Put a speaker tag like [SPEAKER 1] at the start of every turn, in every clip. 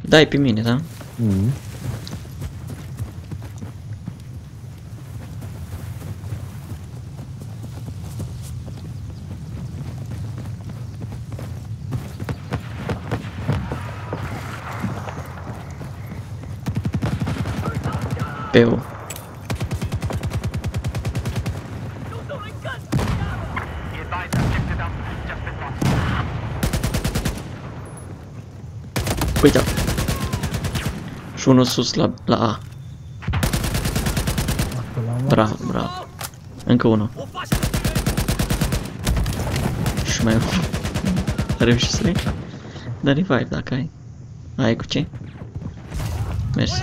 [SPEAKER 1] Dai pe mine, da? Peu. Uite. Și unul sus la A. Bravo, bravo. Încă unul. Și mai unul. Reuși să le? Dă revive dacă ai. Ai cu ce? Mersi.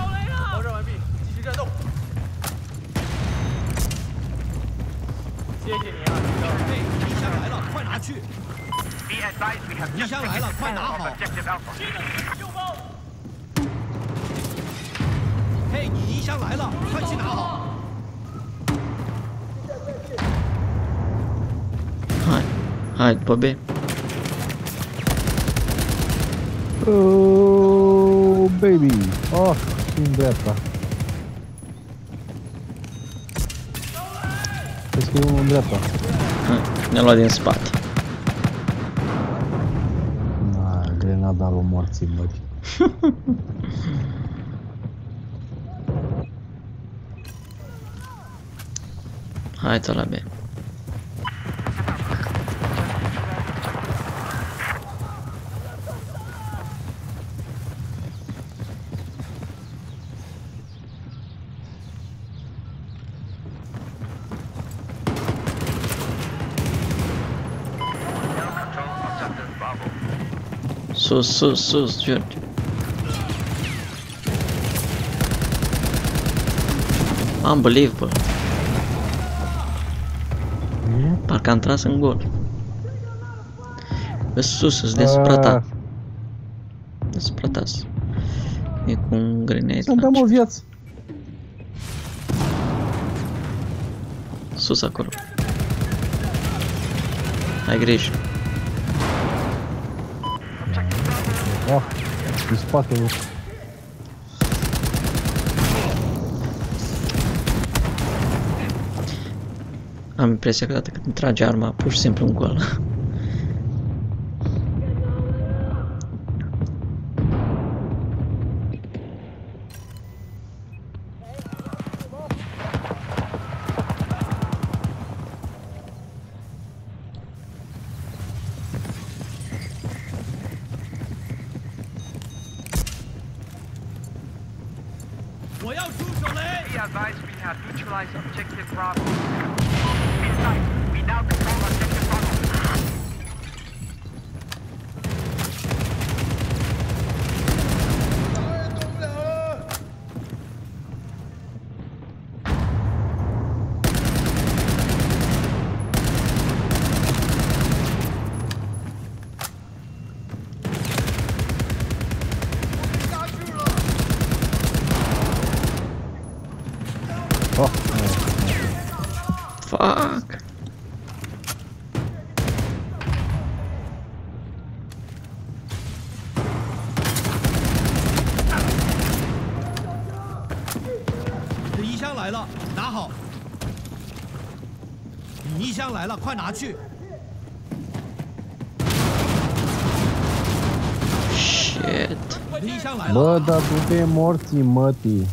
[SPEAKER 2] 敌箱来了，快拿好！嘿，你敌箱来了，快去拿好！
[SPEAKER 1] Hai, după B.
[SPEAKER 3] Oh, baby! Oh, în dreapta. Vezi că e unul în dreapta.
[SPEAKER 1] Ne-a luat din spate.
[SPEAKER 3] Grenada lui morții, băi.
[SPEAKER 1] Hai să la B. Sus, George. Unbelievable. Parcă am tras în gol. Sus, deasupra ta. Deasupra ta. E cu un grenade.
[SPEAKER 3] Să-mi dăm o viață.
[SPEAKER 1] Sus acolo. Ai grijă.
[SPEAKER 3] Oh, în spatele.
[SPEAKER 1] Am impresia că dată când îmi trage arma, pur și simplu un gol.
[SPEAKER 4] Be advised, we have neutralized objective Bravo. Be advised, we now control objective Bravo.
[SPEAKER 1] Fuck.
[SPEAKER 2] 你的衣箱来了，拿好。你衣箱来了，快拿去。
[SPEAKER 1] Shit.
[SPEAKER 2] 你的衣箱来了。
[SPEAKER 3] Bă, dar du-te morții, mătii.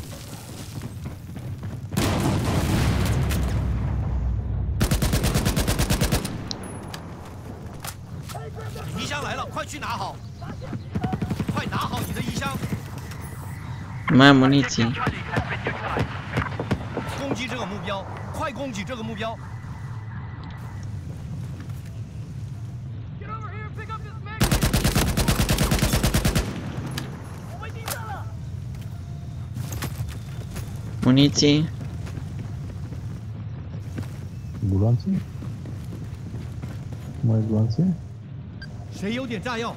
[SPEAKER 1] Mai am muniții.
[SPEAKER 2] 攻击这个目标，快攻击这个目标！
[SPEAKER 1] Muniții.
[SPEAKER 3] Gulanțe? Mai gulanțe?
[SPEAKER 2] 谁有点炸药？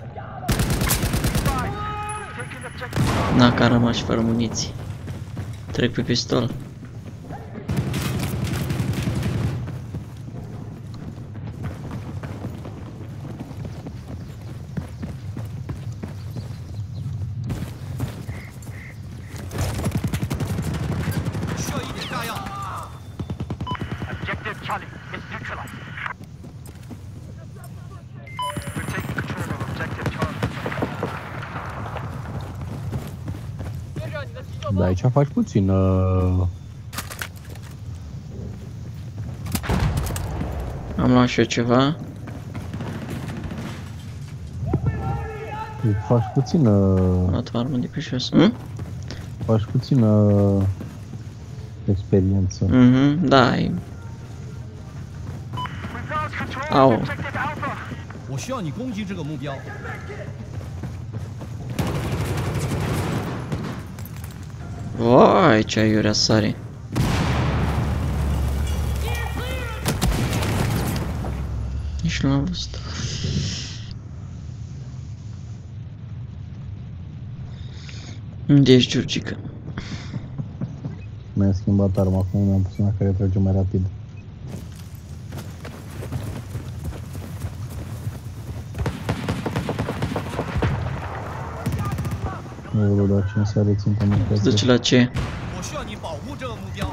[SPEAKER 1] Na, că am rămas fără muniții. Trec pe pistol.
[SPEAKER 4] Objective Charlie is neutralized. We're taking control of objective Charlie.
[SPEAKER 3] Da, aici faci puțin.
[SPEAKER 1] Am luat și eu ceva.
[SPEAKER 3] Faci puțin.
[SPEAKER 1] Am luat o armă de pe jos.
[SPEAKER 3] Faci puțin experiență.
[SPEAKER 1] Da, e...
[SPEAKER 4] We've lost control
[SPEAKER 1] Au.
[SPEAKER 4] of objective Alpha.
[SPEAKER 2] 我需要你攻击这个目标。
[SPEAKER 1] Vai, ce aiurea sare. Nici nu l-am văzut. Unde ești, Giurgică?
[SPEAKER 3] Mi-am schimbat arma, acum mi-am pus una care trage mai rapid. Nu vreau doar 5 sare țin pe mine.
[SPEAKER 1] Îți duce la ce?
[SPEAKER 2] 我需要你保护这个目标。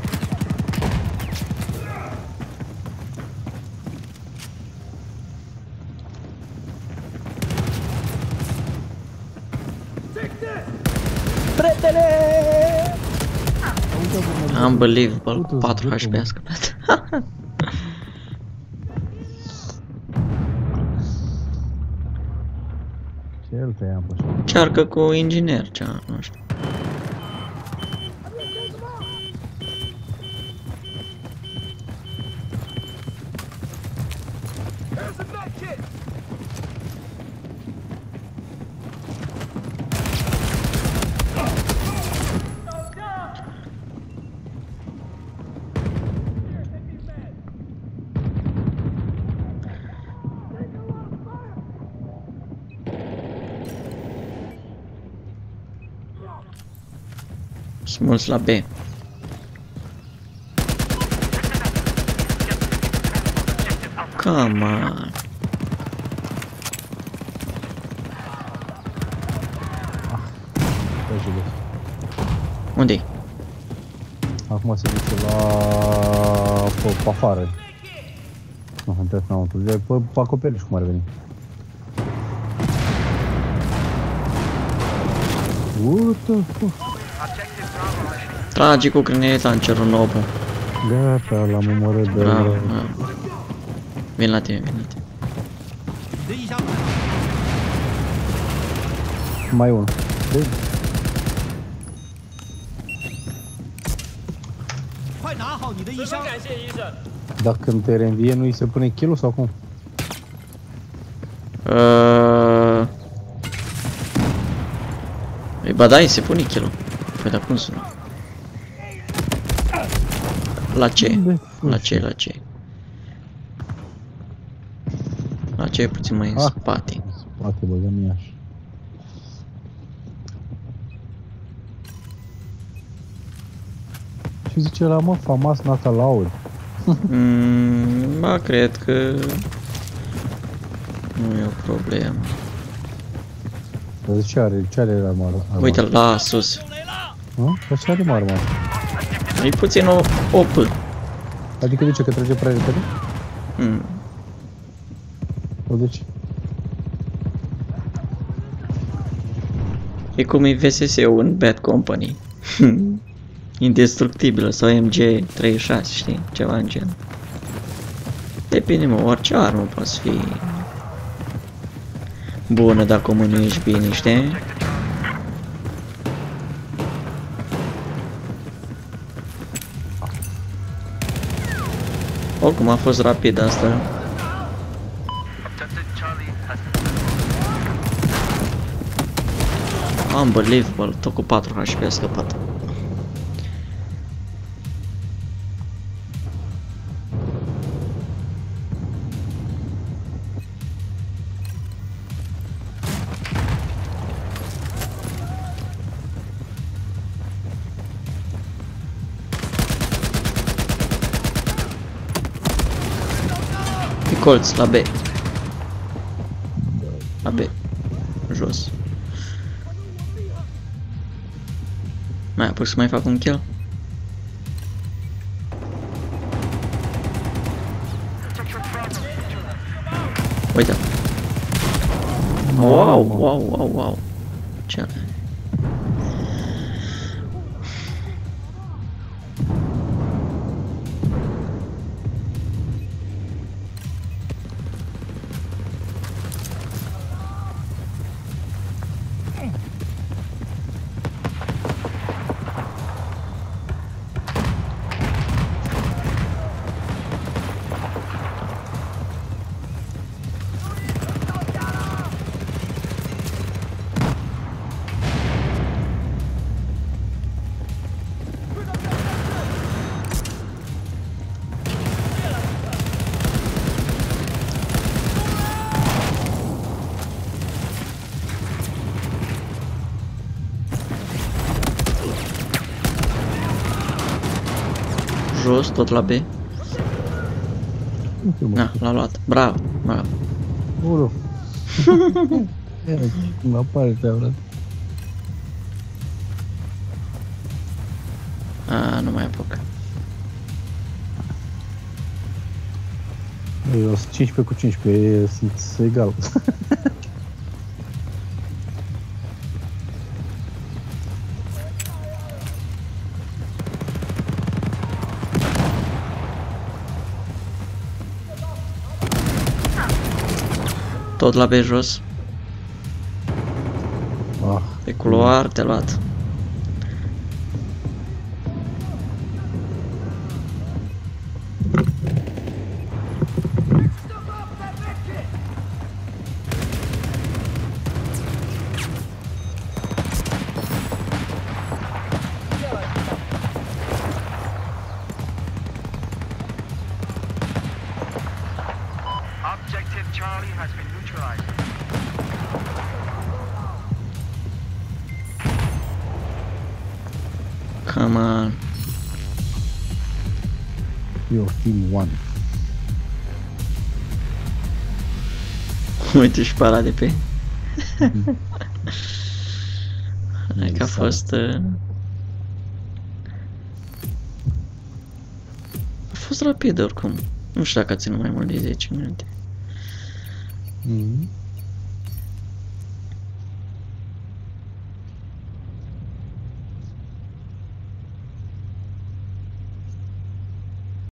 [SPEAKER 1] Unbelievable, 4 HP a scăpat.
[SPEAKER 3] Ce el tăiam pe așa?
[SPEAKER 1] Cearcă cu inginer, cea, nu știu. Smuls la B. Come on. Unde-i?
[SPEAKER 3] Acum se duce la... pe afară. Nu, am intrat înăuntru. Pe acoperiș cum ar veni. What the fuck?
[SPEAKER 1] Trage cu grenade launcher-ul nobu.
[SPEAKER 3] Gata, l-am omorât de...
[SPEAKER 1] Bravo, bravo. Vin la tine, vin la tine.
[SPEAKER 2] 你的异箱来了，
[SPEAKER 3] Mai unul. Deci,
[SPEAKER 2] 快拿好你的异箱。
[SPEAKER 3] dacă îmi te reînvie, nu îi se pune kill-ul sau cum?
[SPEAKER 1] Ba da, îi se pune kill-ul. Păi dar cum sună? La ce? La ce, la ce? La ce e puțin mai în spate?
[SPEAKER 3] Spate, băgăm iași. Și zice la mă, famas nata laud.
[SPEAKER 1] Ba, cred că nu e o problemă.
[SPEAKER 3] Dar zice ce are armă?
[SPEAKER 1] Uite-l la sus.
[SPEAKER 3] Dar ce are armă?
[SPEAKER 1] E puțin OP.
[SPEAKER 3] Adică de ce, că trage prea repede? O de ce?
[SPEAKER 1] E cum e VSS-ul în Bad Company. Indestructibilă sau MG36, știi? Ceva în gen. Depinde, mă, orice armă poate fi bună dacă o mânuiești bine, știi? Oricum a fost rapid asta.
[SPEAKER 4] Objective Charlie has
[SPEAKER 1] Unbelievable, tot cu 4 HP a scăpat. colț, la B. La B. Jos. Mai apoi să mai fac un kill? Uite. Wow, wow, wow, wow. Ce are? Jos, tot la B. Na, l-a luat. Bravo, bravo.
[SPEAKER 3] Ulu. Cum apare te-a
[SPEAKER 1] A, nu mai apuc.
[SPEAKER 3] Eu sunt 15 cu 15, sunt egal.
[SPEAKER 1] Tot la B jos.
[SPEAKER 3] Ah,
[SPEAKER 1] Pe culoar te-a luat.
[SPEAKER 4] Objective Charlie has been neutralized.
[SPEAKER 1] Come on.
[SPEAKER 3] eu, team 1.
[SPEAKER 1] Uite și para de pe. Hai că a fost... A fost rapid oricum. Nu știu dacă a ținut mai mult de 10 minute.
[SPEAKER 3] Mhm.